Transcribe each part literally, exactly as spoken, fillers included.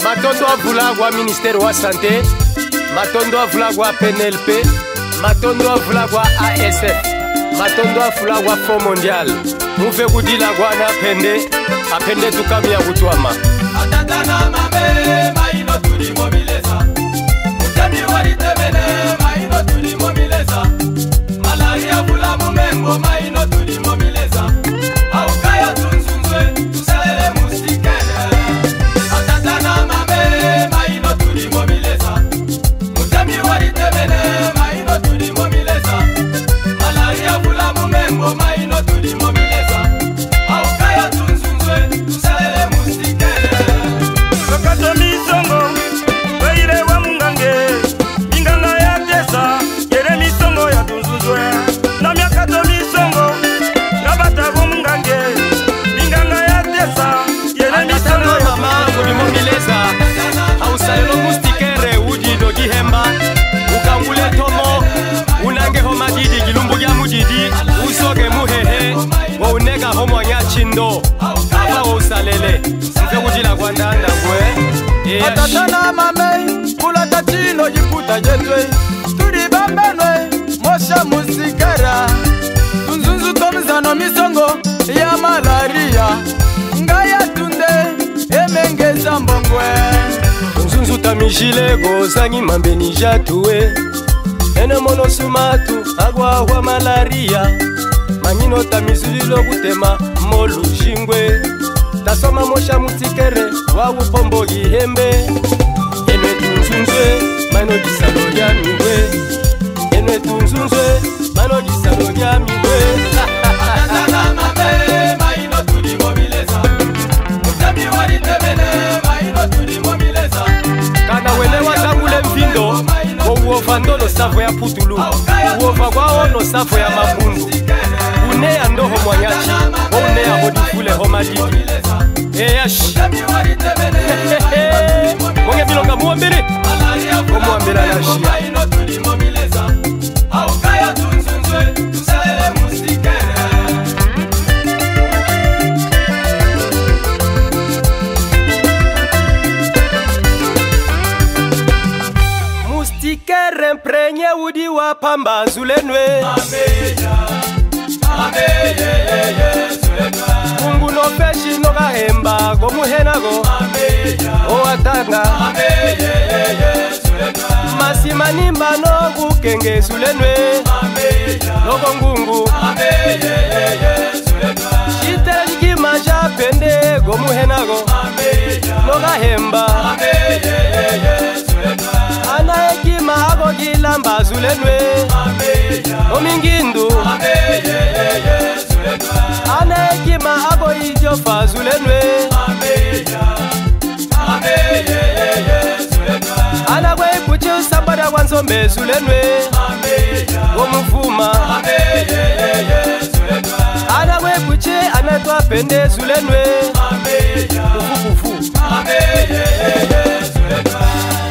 Matondo avulagwa ministère wa santé, matondo avulagwa P N L P, matondo avulagwa A S F, matondo avulagwa Fonds mondial. Mufe kudila gwana pende, apende tukamia kutwama. Atatana mame, maino tulimobileza. Mutemi walitemene, maino tulimobileza. Malaria vula mumengo, maino tulimobileza. Aukaya tunzunzwe, tusalele musikele. Atatana mame, maino tulimobileza. Mutemi walitemene, maino tulimobileza. Malaria vula mumengo, maino tulimobileza. Aukaya tunzunzwe, tusalele musikele. Sokato misongo, weire wa mungange. Inganga ya tesa, yere misongo ya tunzuzwe. Na miakato misongo, nabata wa mungange. Inganga ya tesa, yere misongo ya mama kulimobileza. Ausalelo mustikere uji do gihemba. Ukangule tomo, unange homa didi gilumbu ya mujidi. Usoge muhehe, wa unega homo nya chindo. Ava usalele, mfe kujila kwa ndanda kwe. Atatana mame, kula tatilo jikuta jetwe. Turi bambenwe, mosha musikera. Tunzunzu tomizano misongo ya malaria. Ngaya tunde, emengeza mbongwe. Tunzunzu tamishile gozangi mambeni jatuwe. Ene mono sumatu, agwa wa malaria. Manyino tamizulilo kutema molu shingwe. Tasoma mosha musikere, wa upombo gihembe. Enwe tunzunzwe, mano disalo ya miwe. Enwe tunzunzwe, mano disalo ya miwe. Atatana mame, maino tulimobileza. Mutemi walitemene, maino tulimobileza. Kana wene wazangule mfindo, wo uova ndono savo ya putulu. Uova kwao no savo ya mabundu. Unea ndoho mwanyachi, wo unea hodifule homadidi. Eyash Mwenye bilonga muambiri Muambira na shia Aukaya tunzunzwe, tusalele musikere. Mustikere mprenye udi wa pamba zulenwe. Ameya, ameye, ye, zulenwe. Mungu no peshi no gahemba go muhenago. Ameya, o atanga. ameye, ye, zulenwe. Masimanimba no gukenge zulenwe. Ameya, Logo ngungu. ameye, ye, zulenwe. Shitele jikima japende go muhenago. Ameya, no gahemba. ameye, ye, zulenwe. Ana ekima ago gilamba zulenwe. Ameya, Omingindu. ameye, ye, zulenwe. Ana ekima ago ijofa zulenwe. Ameya, ameye, ye, zulenwe. Ana kwe kuchi usambada wanzombe zulenwe. Ameya, Omufuma. ameye, ye, zulenwe. Ana kwe kuchi anatwa pende zulenwe. Ameya, Kufu kufu. ameye, ye, zulenwe.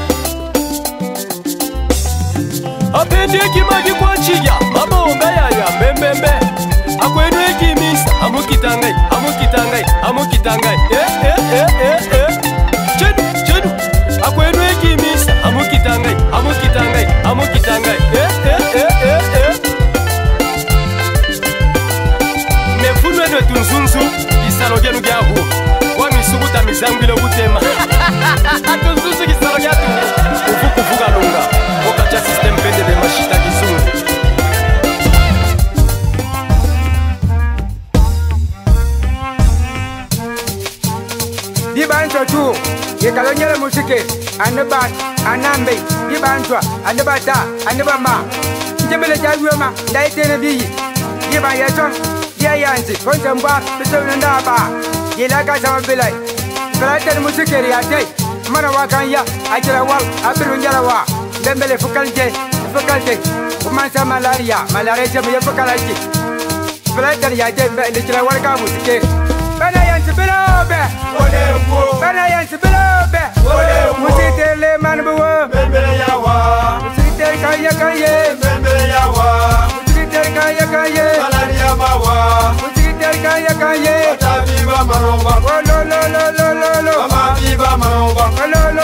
Apende ekima gikwa chiya. Mabombe yaya mbembembe. Akwenu ekimisa. Amukitangai, amukitangai, amukitangai. Eh, eh, eh, eh, eh. Chedu, chedu. Akwenu ekimisa. Amukitangai, amukitangai, amukitangai. Eh, eh, eh, eh, eh. Mefunwe nwe tunzunzu. Isalo genu gyahu. Wami suguta mizangwile kutema. Tunzunzu kisalo gyatu. Ufu kufuga lunga. Okacha system pende de mashita kizungu. Dibancho tu, ye kalonyele musike, anebat, anambe, dibancho, anebata, anebama. Njemele jagwema, ndaitene biyi. Diban yeson, dia yanzi, kontemba, bisona ndaba. Ye laga sama bilai. Bilai musike riyate. Mana wakanya, ajira wal, abiru njalawa. Dembele fukalje, fukalje. Kumansa malaria, malaria jeme ye fukalje. Bilai tani yate, ndijira walga musike. Bana yanzi bilobe. Bana yansi bilobe. Musitele manbuwa. Bembele yawa. Musitele kaya kaya. Bembele yawa. Musitele kaya kaya. Malaria mawa. Musitele kaya kaya. Tabiba maromba. Oh lo lo lo lo lo lo. Mama biba maromba. Oh lo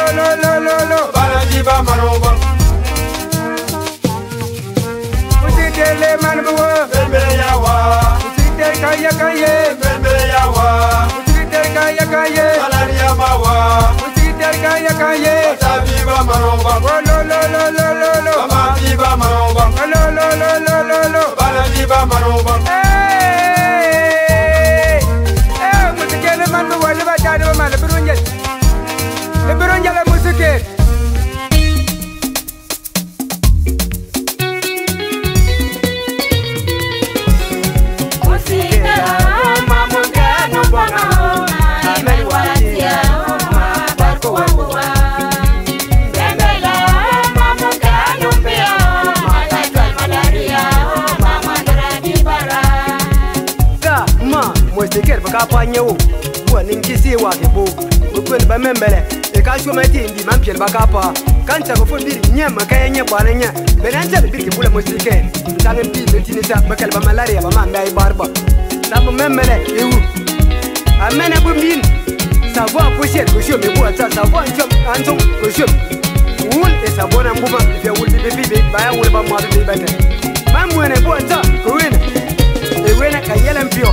man bo Bembele yawa. Musikiter kaya kaya Bembele yawa. Musikiter kaya kaya Malaria mawa. Musikiter kaya kaya Tabiba maromba. Oh lo lo lo lo lo lo Mama biba maromba. Oh lo lo lo lo lo lo Bala biba maromba. Hey Eh musikere man bo wale ba tade ba mala burunjal Le burunjal la musikere Tiket baka panyo bo ning kisi wa ke bo ko ba membele e ka shoma ti ndi man piel baka pa kan ta ko fondi nyama ka nya bwana nya benen ta bi ke bula mo tiket tangen bi le tinisa bakal ba malaria ba man dai barba ta mo membele e wu amena bu min sa bo ko shet ko shomi bo ta sa bo anjom anjom ko shom wul e sa bona mbuma e wul bi bi bi ba ya wul ba mo bi ba ta man mo ne bo ta ko wena e wena ka yela mpio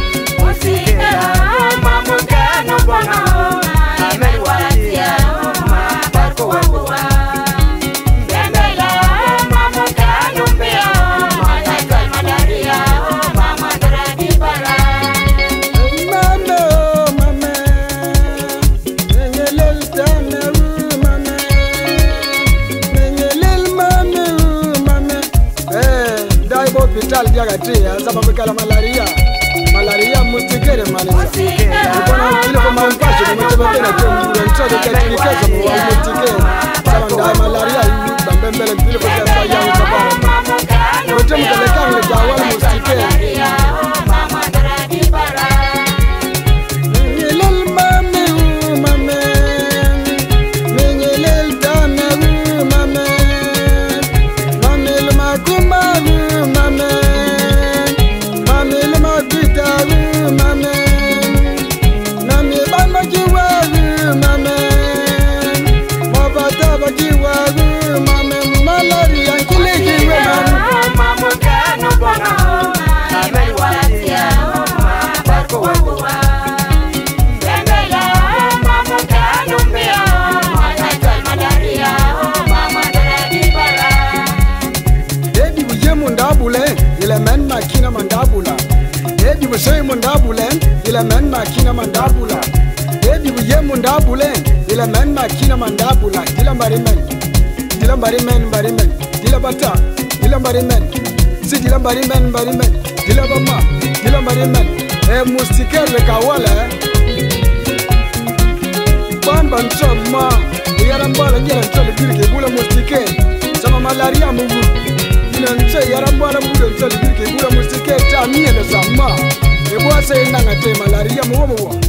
sababu kala malaria malaria mutikere malaria kuna kile kwa mampacho mtebetena kwa mtoro katika kwa mutikere sababu ndio malaria bambembele kile kwa sababu ya sababu mtemkale kale jawa mutikere Soy mundabulen ila men makina mandabula Ebi buye mundabulen ila men makina mandabula Dila mbarimen Dila mbarimen mbarimen Dila bata Dila mbarimen Si dila mbarimen mbarimen Dila bama Dila mbarimen E mustiker le kawale Bamba nchoma Yara mbala njela nchole birke bula mustiker Sama malaria mungu Dila nche yara mbala mbula nchole birke bula mustiker Ta miye le sama Ebo ase nanga te malaria mo mo